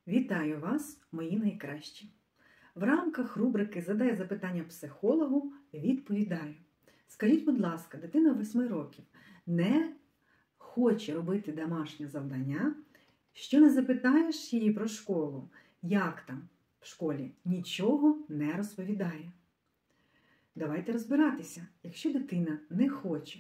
Вітаю вас, мої найкращі! В рамках рубрики «Задай запитання психологу» відповідаю. Скажіть, будь ласка, дитина 8 років не хоче робити домашнє завдання, що не запитаєш її про школу, як там в школі, нічого не розповідає. Давайте розбиратися. Якщо дитина не хоче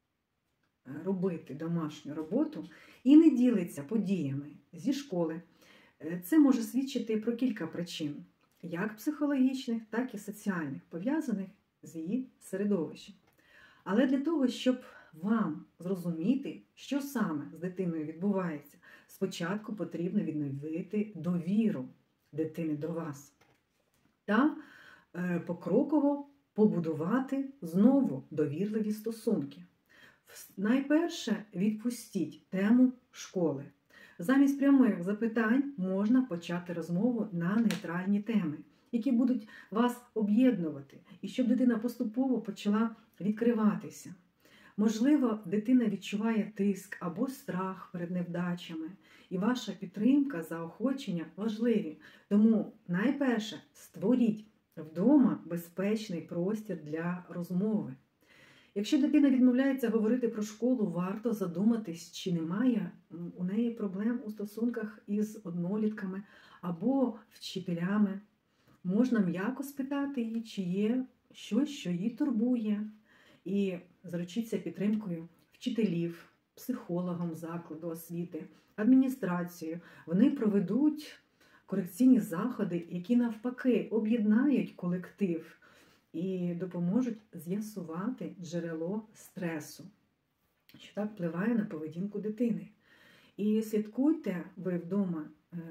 робити домашню роботу і не ділиться подіями зі школи, це може свідчити про кілька причин, як психологічних, так і соціальних, пов'язаних з її середовищем. Але для того, щоб вам зрозуміти, що саме з дитиною відбувається, спочатку потрібно відновити довіру дитини до вас та покроково побудувати знову довірливі стосунки. Найперше, відпустіть тему школи. Замість прямих запитань можна почати розмову на нейтральні теми, які будуть вас об'єднувати, і щоб дитина поступово почала відкриватися. Можливо, дитина відчуває тиск або страх перед невдачами, і ваша підтримка, заохочення важливі. Тому найперше створіть вдома безпечний простір для розмови. Якщо дитина відмовляється говорити про школу, варто задуматись, чи немає у неї проблем у стосунках із однолітками або вчителями. Можна м'яко спитати її, чи є щось, що її турбує. І заручіться підтримкою вчителів, психологом закладу освіти, адміністрацією. Вони проведуть корекційні заходи, які навпаки об'єднають колектив і допоможуть з'ясувати джерело стресу, що так впливає на поведінку дитини. І слідкуйте ви вдома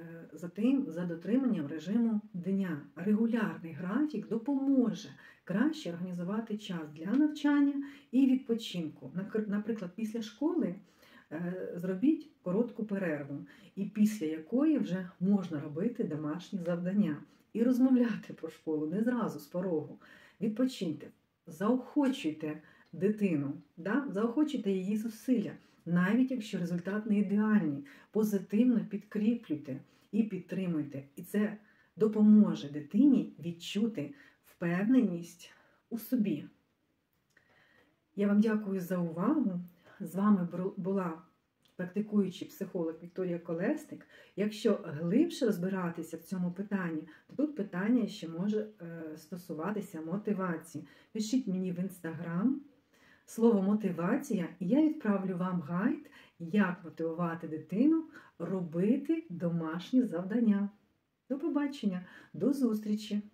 за дотриманням режиму дня. Регулярний графік допоможе краще організувати час для навчання і відпочинку. Наприклад, після школи зробіть коротку перерву, і після якої вже можна робити домашні завдання. І розмовляти про школу не зразу з порогу. Відпочиньте, заохочуйте дитину, заохочуйте її зусилля, навіть якщо результат не ідеальний. Позитивно підкріплюйте і підтримуйте. І це допоможе дитині відчути впевненість у собі. Я вам дякую за увагу. З вами була практикуючий психолог Вікторія Колесник. Якщо глибше розбиратися в цьому питанні, то тут питання ще може стосуватися мотивації. Пишіть мені в Інстаграм слово «мотивація», і я відправлю вам гайд, як мотивувати дитину робити домашні завдання. До побачення, до зустрічі!